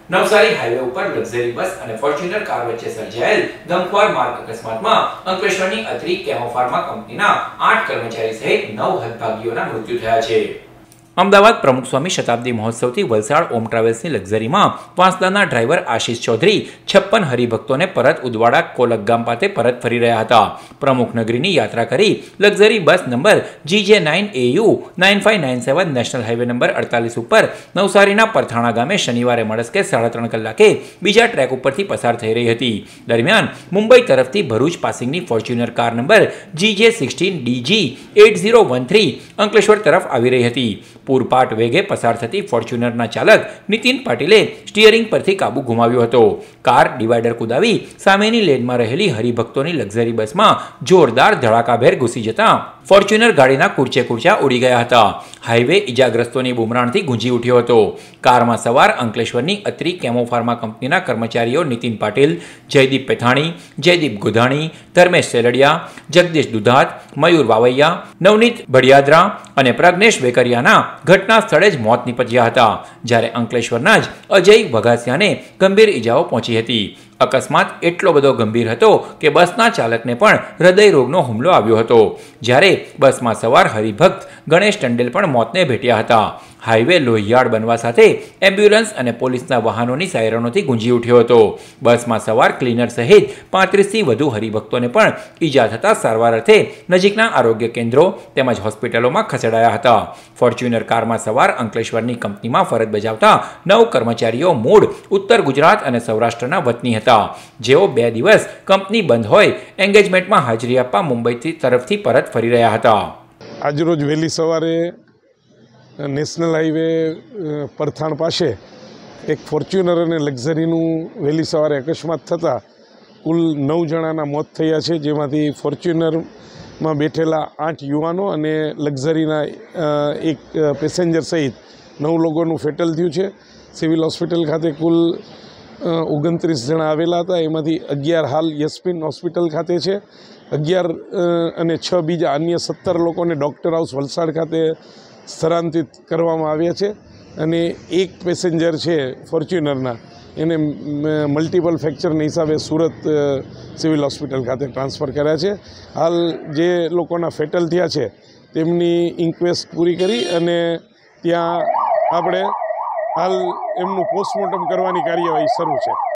Navsari highway ઉપર luxury bus અને Fortuner car વચ્ચે સર્જાયેલ ગમખ્વાર માર્ગ અકસ્માતમાં અંકલેશ્વરની અત્રી કેમો ફાર્મા કંપનીના 8 કર્મચારી સહિત 9 હતભાગીઓના મૃત્યુ થયા છે। અમદાવાદ પ્રમુખ સ્વામી શતાબ્દી મહોત્સવથી વલસાડ ઓમ ટ્રાવેલ્સની લક્ઝરીમાં વાંસદાના ડ્રાઈવર આશીષ ચૌધરી 56 હરિભક્તોને પરત ઉદવાડા કોલક ગામ પાસે પરત ફરી રહ્યા હતા। પ્રમુખ નગરીની યાત્રા કરી luxury bus number GJ9AU 9597 national highway number 48 ઉપર નવસારીના પરથાણા ગામે શનિવારે મળસ્કે 3.5 કલાકે બીજા ટ્રેક ઉપરથી પસાર થઈ રહી હતી। દરમિયાન મુંબઈ તરફથી ભરૂચ પાસિંગની Fortuner car number GJ16DG8013 Ankleshwar તરફ આવી રહી હતી। પૂરપાટ વેગે પસાર થતી ફોર્ચ્યુનરના ચાલક નીતિન પાટીલે સ્ટીયરિંગ પરથી કાબુ ગુમાવ્યો હતો। કાર ડિવાઈડર કુદાવી સામેની લેનમાં રહેલી હરિભક્તોની લક્ઝરી બસમાં જોરદાર ધડાકાભેર ઘૂસી જતા ફોર્ચ્યુનર ગાડીના કુરચે કુરચા ઉડી ગયા હતા। હાઈવે ઇજાગ્રસ્તોની બુમરાણથી ગુંજી ઉઠ્યો હતો। કારમાં સવાર અંકલેશ્વરની અત્રી કેમો ફાર્મા કંપનીના કર્મચારીઓ નીતિન પાટીલ, જયદીપ પેથાણી, જયદીપ ગોધાણી, ધર્મેશ સેલડિયા, જગદીશ દુધાત, મયુર વાવૈયા, નવનીત ભડિયાદરા અને પ્રજ્ઞેશ વેકરિયાના ઘટના સ્થળે જ મોત નીપજ્યા હતા। જ્યારે અંકલેશ્વરના જ અજય વઘાસિયાને ગંભીર ઇજાઓ પહોંચી હતી। અકસ્માત એટલો બધો ગંભીર હતો કે બસના ચાલકને પણ હૃદય રોગનો હુમલો આવ્યો હતો। જ્યારે બસમાં સવાર હરિભક્ત ગણેશ ટંડેલ પણ મોતને ભેટ્યા હતા। હાઈવે લોહિયાળ બનવા સાથે એમ્બ્યુલન્સ અને પોલીસના વાહનોની સાયરનોથી ગુંજી ઉઠ્યો હતો। બસમાં સવાર ક્લીનર સહિત 35થી વધુ હરિભક્તોને પણ ઈજા થતાં સારવાર અર્થે નજીકના આરોગ્ય કેન્દ્રો તેમજ હોસ્પિટલોમાં ખસેડાયા હતા। ફોર્ચ્યુનર કારમાં સવાર અંકલેશ્વરની કંપનીમાં ફરજ બજાવતા 9 કર્મચારીઓ મૂળ ઉત્તર ગુજરાત અને સૌરાષ્ટ્રના વતની હતા, જેઓ 2 દિવસ કંપની બંધ હોય એન્ગેજમેન્ટમાં હાજરી આપવા મુંબઈ તરફથી પરત ફરી રહ્યા હતા। આજરોજ વહેલી સવારે નેશનલ હાઈવે પરથાણ પાસે એક ફોર્ચ્યુનર અને લક્ઝરીનું વહેલી સવારે અકસ્માત થતાં કુલ 9 જણાના મોત થયા છે, જેમાંથી ફોર્ચ્યુનરમાં બેઠેલા 8 યુવાનો અને લક્ઝરીના એક પેસેન્જર સહિત 9 લોકોનું ફેટલ થયું છે। સિવિલ હોસ્પિટલ ખાતે કુલ 29 જણા આવેલા હતા, એમાંથી 11 હાલ યશપિન હોસ્પિટલ ખાતે છે। 11 અને 6 બીજા અન્ય 17 લોકોને ડૉક્ટર હાઉસ વલસાડ ખાતે સ્થળાંતરિત કરવામાં આવ્યા છે અને એક પેસેન્જર છે ફોર્ચ્યુનરના એને મલ્ટિપલ ફ્રેક્ચરના હિસાબે સુરત સિવિલ હોસ્પિટલ ખાતે ટ્રાન્સફર કર્યા છે। હાલ જે લોકોના ફેટલ થયા છે તેમની ઇન્ક્વેસ્ટ પૂરી કરી અને ત્યાં આપણે હાલ એમનું પોસ્ટમોર્ટમ કરવાની કાર્યવાહી શરૂ છે।